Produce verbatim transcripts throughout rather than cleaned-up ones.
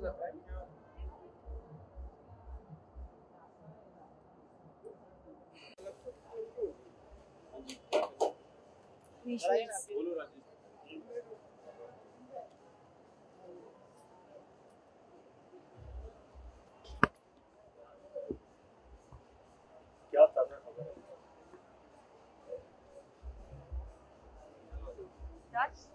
Visuals. क्या ताजा खबर है? That's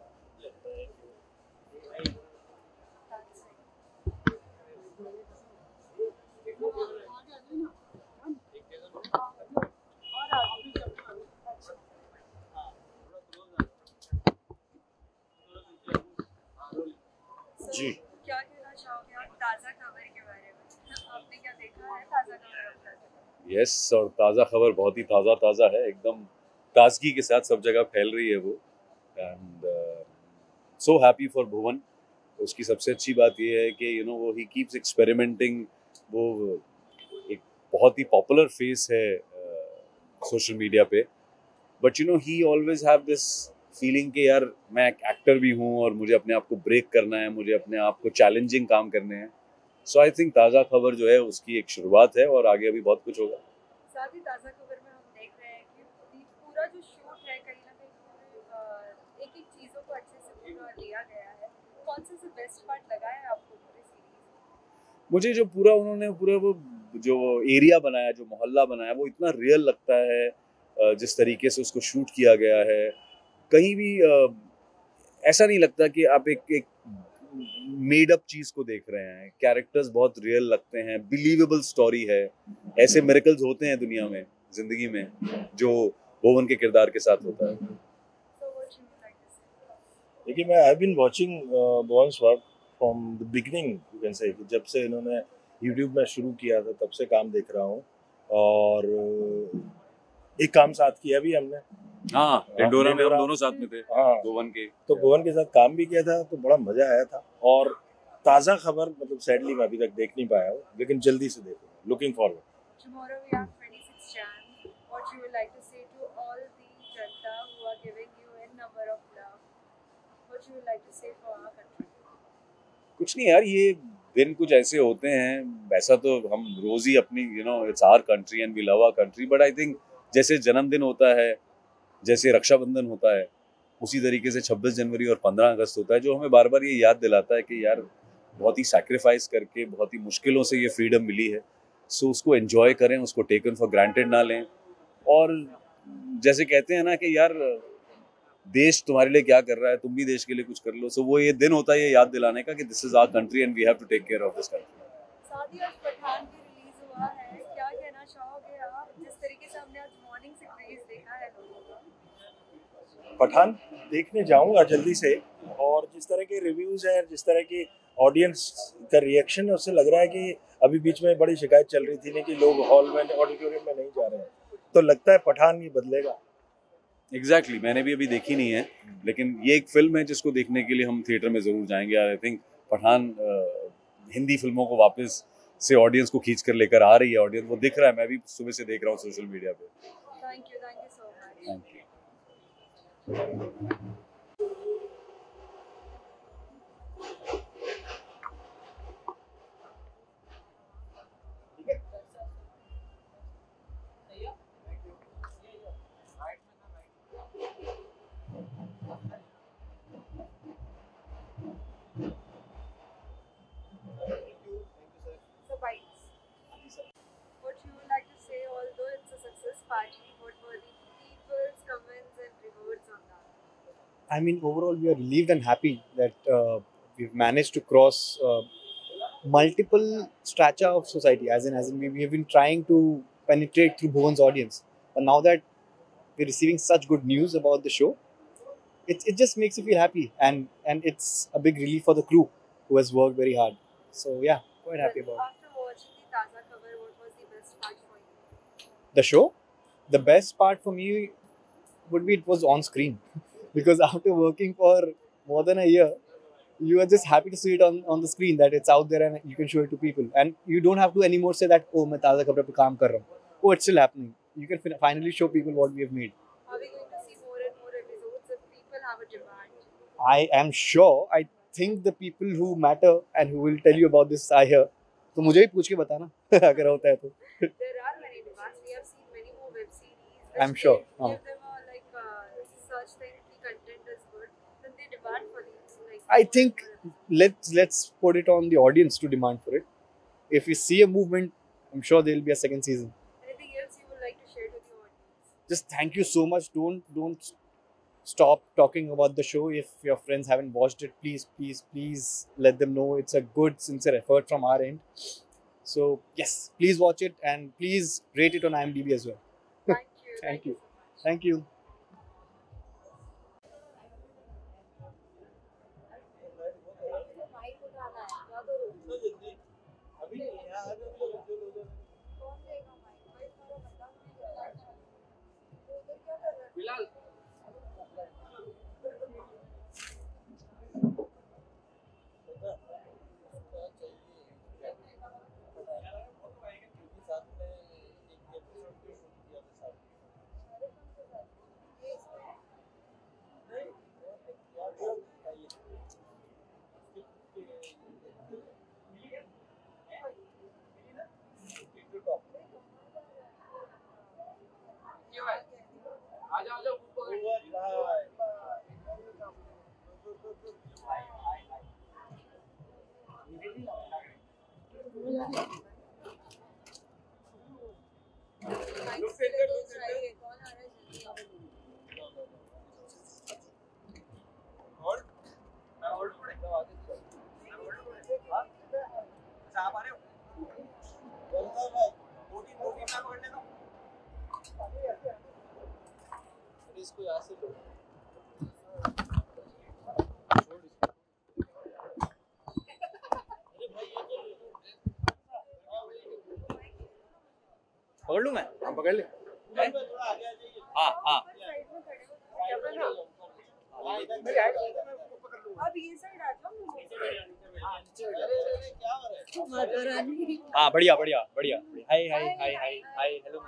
जी क्या कहना चाहोगे आप ताज़ा खबर के बारे में? आपने क्या देखा है ताज़ा खबर अब तक? यस yes, और ताज़ा खबर बहुत ही ताज़ा ताज़ा है, एकदम ताजगी के साथ सब जगह फैल रही है वो। And so happy for Bhuvan. उसकी सबसे अच्छी बात ये है कि यू नो वो ही कीप्स एक्सपेरिमेंटिंग। वो एक बहुत ही पॉपुलर फेस है सोशल uh, मीडिया पे, but you know he always have this feeling कि यार मैं एक एक्टर भी हूँ और मुझे अपने आप को ब्रेक करना है, मुझे अपने आप को चैलेंजिंग काम करने हैं। सो आई थिंक ताज़ा खबर जो है उसकी एक शुरुआत है और आगे अभी बहुत कुछ होगा। साथ ही ताज़ा खबर में हम देख रहे हैं कि पूरा जो शूट है कहीं ना कहीं एक एक चीज़ों को अच्छे से पूरा लिया गया है। कौन सा से बेस्ट पार्ट लगा है आपको पूरी सीरीज? मुझे जो पूरा उन्होंने पूरा वो जो एरिया बनाया, जो मोहल्ला बनाया, वो इतना रियल लगता है। जिस तरीके से उसको शूट किया गया है, कहीं भी ऐसा नहीं लगता कि आप एक एक मेड अप चीज को देख रहे हैं। कैरेक्टर्स बहुत रियल लगते हैं, बिलीवेबल स्टोरी है। ऐसे मिरेकल्स होते हैं दुनिया में, जिंदगी में, जो भुवन के किरदार के साथ होता है। देखिए, मैं I been watching Bhuvan's work from the beginning, you can say, जब से इन्होंने यूट्यूब में शुरू किया था तब से काम देख रहा हूँ। और एक काम साथ किया भी हमने, हाँ, टिंडोरा में हम दोनों साथ में थे। हाँ, भुवन के तो भुवन के साथ काम भी किया था, तो बड़ा मजा आया था। और ताज़ा खबर मतलब सैडली मैं अभी तक देख नहीं पाया हूँ, लेकिन जल्दी से देखूंगा। Looking forward. Tomorrow we have twenty-sixth Jan. What you would like to say to all the Janta who are giving you a number of love? What you would like to say for our country? कुछ नहीं यार, ये दिन कुछ ऐसे होते हैं। वैसा तो हम रोज ही अपनी you know it's our country and we love our country, but I think जैसे जन्मदिन होता है, जैसे रक्षाबंधन होता है, उसी तरीके से छब्बीस जनवरी और पंद्रह अगस्त होता है, जो हमें बार बार ये याद दिलाता है कि यार बहुत ही सैक्रिफाइस करके, बहुत ही मुश्किलों से ये फ्रीडम मिली है। सो उसको एंजॉय करें, उसको टेकन फॉर ग्रांटेड ना लें। और जैसे कहते हैं ना कि यार देश तुम्हारे लिए क्या कर रहा है, तुम भी देश के लिए कुछ कर लो। सो वो ये दिन होता है ये याद दिलाने का कि this is our country and we have to take care of this country. साथ ही आज पठान भी रिलीज हुआ है, क्या कहना चाहोगे आप? जिस तरीके से हमने आज मॉर्निंग से क्रेज देखा है लोगों का। पठान देखने जाऊंगा जल्दी से, और जिस तरह के रिव्यूज हैं, जिस तरह की ऑडियंस का रिएक्शन है, उससे लग रहा है कि अभी बीच में बड़ी शिकायत चल रही थी ना कि लोग हॉल में, ऑडिटोरियम में नहीं जा रहे हैं, तो लगता है पठान ही बदलेगा। एग्जैक्टली exactly, मैंने भी अभी देखी नहीं है, लेकिन ये एक फिल्म है जिसको देखने के लिए हम थिएटर में जरूर जाएंगे। आई थिंक पठान हिंदी फिल्मों को वापस से ऑडियंस को खींच कर लेकर आ रही है। ऑडियंस वो दिख रहा है, मैं भी सुबह से देख रहा हूँ सोशल मीडिया पे। Thank you, thank you so much. Thank you. I mean, overall, we are relieved and happy that uh, we've managed to cross uh, multiple strata of society. As in, as in, we, we have been trying to penetrate through Bhuvan's audience, but now that we're receiving such good news about the show, it it just makes you feel happy, and and it's a big relief for the crew who has worked very hard. So yeah, quite happy about it. After watching the Taza cover, what was the best part for you? The show, the best part for me would be it was on screen. Because after working for more than a year, you are just happy to see it on, on the screen, that it's out there and you can show it to people. And you don't have to anymore say that, oh, मैं ताज़ा खबर पे काम कर रहा हूँ. Oh, it's still happening. You can fin- finally show people what we have made. Are we going to see more and more episodes if people have a demand? I am sure. I think the people who matter and who will tell you about this are here. तो मुझे ही पूछ के बताना अगर होता है तो. There are many demands. We have seen many more web series. which I'm sure. Give हाँ. them a like uh, such thing. The content is good. Then they demand for these. Like, I think let's let's put it on the audience to demand for it. If we see a movement, I'm sure there will be a second season. Anything else you would like to share with the audience? Just thank you so much. Don't don't stop talking about the show. If your friends haven't watched it, please please please let them know. It's a good sincere effort from our end. So yes, please watch it and please rate it on IMDb as well. Thank you. Thank you. so much. Thank you. Mike उठाना है क्या करूं अभी यहाँ कौन देगा mic भाई तुम्हारा बंदा तो उधर क्या कर रहा है बिलाल इसको यहाँ से लो पकड़ लूं मैं हाँ पकड़ ले हाँ हाँ अब ये साइड आ जाओ हाँ बढ़िया बढ़िया बढ़िया हाय हाय हाय हाय हाय हेलो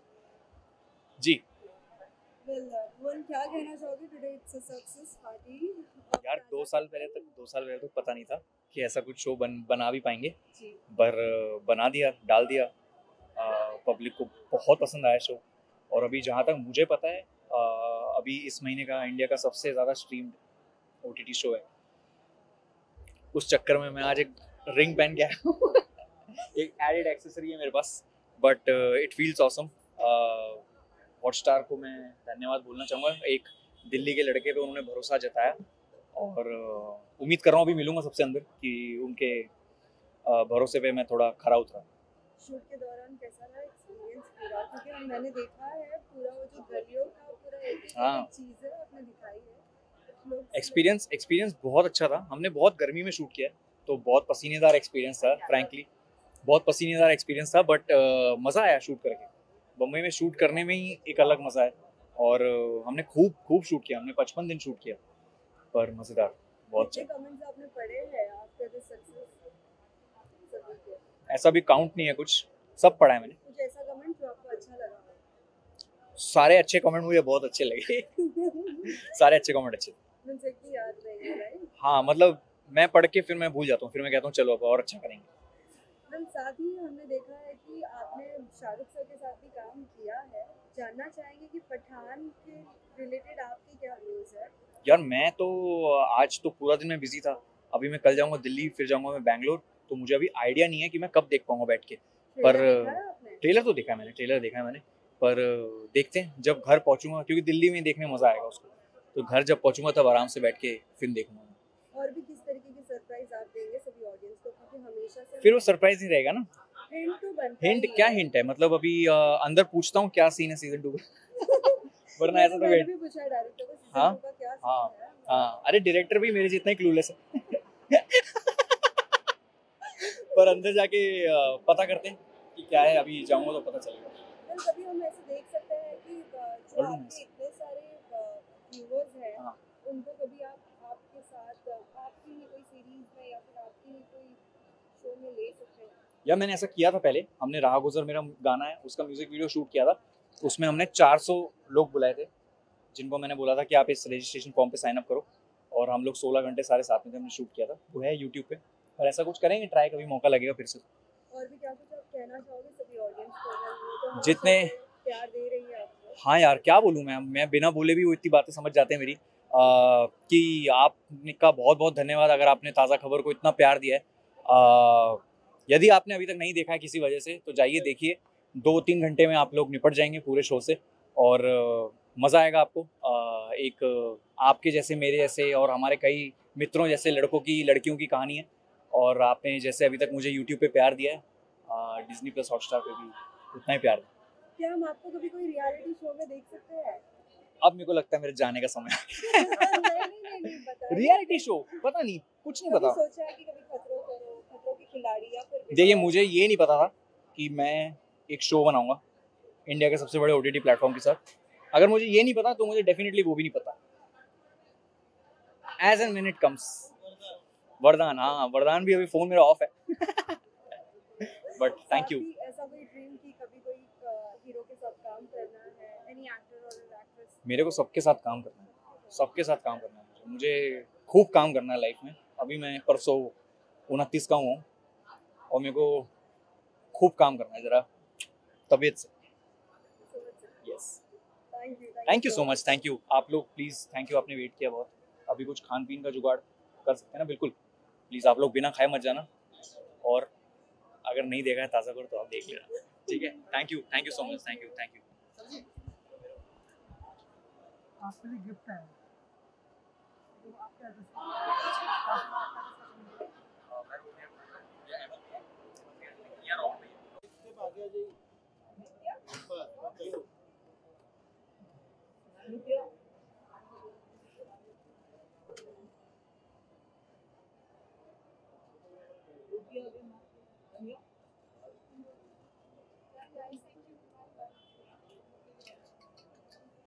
जी Well, भुवन क्या कहना चाहोगे today it's a success party यार दो साल पहले तक दो साल पहले तक पता नहीं था कि ऐसा कुछ शो बन बना भी पाएंगे जी पर बना दिया डाल दिया पब्लिक को बहुत पसंद आया शो और अभी जहाँ तक मुझे पता है आ, अभी इस महीने का इंडिया का सबसे ज़्यादा स्ट्रीम्ड ओटीटी शो है उस चक्कर में मैं आज एक रिंग पहन के आया हूँ एक एडेड एक्सेसरी है मेरे पास but it feels awesome Hotstar को मैं धन्यवाद बोलना चाहूँगा एक दिल्ली के लड़के पे उन्होंने भरोसा जताया और uh, उम्मीद कर रहा हूँ अभी मिलूंगा सबसे अंदर कि उनके uh, भरोसे पे मैं थोड़ा खरा उतरा शूट के दौरान कैसा रहा एक्सपीरियंस पूरा क्योंकि हम मैंने देखा है पूरा वो जो गलियों का पूरा एक एक हाँ। चीज़ है आपने दिखाई है एक्सपीरियंस एक्सपीरियंस बहुत अच्छा था हमने बहुत गर्मी में शूट किया तो बहुत पसीनेदार एक्सपीरियंस था फ्रैंकली बहुत पसीनेदार एक्सपीरियंस था बट uh, मज़ा आया शूट करके बम्बई में शूट करने में ही एक अलग मज़ा है और uh, हमने खूब खूब शूट किया हमने पचपन दिन शूट किया पर मज़ेदार बहुत अच्छा कमेंट्स आपने पढ़े हैं आफ्टर द सक्सेस सभी के ऐसा भी काउंट नहीं है कुछ सब पढ़ा है मैंने कुछ ऐसा कमेंट जो आपको अच्छा लगा हो सारे अच्छे कमेंट मुझे बहुत अच्छे लगे सारे अच्छे कमेंट अच्छे मुझे की याद नहीं है राइट हाँ मतलब मैं पढ़ के फिर मैं भूल जाता हूँ फिर मैं कहता हूँ चलो अब और अच्छा करेंगे मैम साथ ही हमने देखा है कि आपने शाहरुख सर के साथ भी काम किया है जानना चाहेंगे कि पठान के रिलेटेड आपकी क्या व्यूज है यार मैं तो आज तो पूरा दिन मैं बिजी था अभी मैं कल जाऊंगा दिल्ली फिर जाऊंगा मैं बैंगलोर तो मुझे अभी आइडिया नहीं है कि मैं कब देख पाऊंगा बैठ के पर ट्रेलर तो देखा है मैंने ट्रेलर देखा है मैंने पर देखते हैं जब घर पहुंचूंगा क्योंकि दिल्ली में देखने में मजा आएगा उसको तो घर जब पहुंचूंगा तब आराम से बैठ के फिल्म देखूंगा और भी किस तरीके की सरप्राइज आप देंगे सभी ऑडियंस को क्योंकि हमेशा से फिर वो सरप्राइज नहीं रहेगा ना हिंट तो बनता हिंट ही क्या है। हिंट है मतलब अभी आ, अंदर पूछता हूँ क्या सीन है सीजन टू वरना ऐसा तो मैंने वेट भी पूछा डायरेक्टर को सीजन हाँ, टू का क्या हाँ, सीन है हाँ अरे डायरेक्टर भी मेरे जितना ही क्लूलेस है पर अंदर जाके आ, पता करते हैं कि क्या है अभी जाऊंगा तो पता चलेगा फिर कभी हम ऐसे देख सकते हैं कि अ, जो आपके इतने सारे व्यूअर्स हैं हाँ। उनको कभी आप आपके साथ अ, आपकी ही कोई सीरीज में या फिर आपकी ही कोई शो में ले सकते हैं यार मैंने ऐसा किया था पहले हमने राह गुजर मेरा गाना है उसका म्यूजिक वीडियो शूट किया था उसमें हमने चार सौ लोग बुलाए थे जिनको मैंने बोला था कि आप इस रजिस्ट्रेशन फॉर्म पे साइन अप करो और हम लोग सोलह घंटे सारे साथ में थे, हमने शूट किया था, वो है यूट्यूब पे। और ऐसा कुछ करेंगे ट्राई, कभी मौका लगेगा फिर से। और भी क्या कुछ आप कहना चाहोगे सभी ऑडियंस को, अगर वो तो हमेशा जितने- से प्यार दे रही है आपको? हाँ यार, क्या बोलूँ मैं मैं बिना बोले भी वो इतनी बातें समझ जाते हैं मेरी, आ, कि आपका बहुत बहुत धन्यवाद अगर आपने ताज़ा खबर को इतना प्यार दिया है। आ, यदि आपने अभी तक नहीं देखा है किसी वजह से, तो जाइए देखिए, दो तीन घंटे में आप लोग निपट जाएंगे पूरे शो से, और मज़ा आएगा आपको। आ, एक आपके जैसे, मेरे जैसे और हमारे कई मित्रों जैसे लड़कों की लड़कियों की कहानी है, और आपने जैसे अभी तक मुझे यूट्यूब पे प्यार दिया है, डिज्नी प्लस हॉटस्टार पे भी उतना ही प्यार दिया। क्या हम आपको कभी कोई रियलिटी शो में देख सकते हैं? अब मेरे को लगता है मेरे जाने का समय नहीं नहीं नहीं नहीं बता। रियलिटी शो पता नहीं, कुछ नहीं कभी पता। सोचा है कि कभी खतरों करो, खतरों की खिलाड़ी या फिर देखिए, मुझे ये नहीं पता था कि मैं एक शो बनाऊंगा इंडिया के सबसे बड़े ओटीटी प्लेटफॉर्म के साथ। अगर मुझे ये नहीं पता तो मुझे डेफिनेटली वो भी नहीं पता। As and when it comes. Vardaan, हाँ वरदान भी अभी फोन मेरा ऑफ है। But thank you. ऐसा कोई ड्रीम की कभी कोई हीरो के साथ काम करना है, एनी एक्टर और एक्ट्रेस? मेरे को सबके साथ काम करना है, सबके साथ काम करना है मुझे मुझे खूब काम करना है लाइफ में। अभी मैं परसों उनतीस का हूँ और मेरे को खूब काम करना है ज़रा तबीयत से। Yes, thank you thank you so much, thank you. आप लोग प्लीज़, थैंक यू, आपने वेट किया बहुत। अभी कुछ खान पीन का जुगाड़ कर सकते हैं ना? बिल्कुल, प्लीज़ आप लोग बिना खाए मत जाना, और अगर नहीं देखा है ताज़ा कर तो आप देख लेना, ठीक है? Thank you, thank you so much, thank you, thank you. आपके लिए गिफ्ट है। तो आप क्या रुपया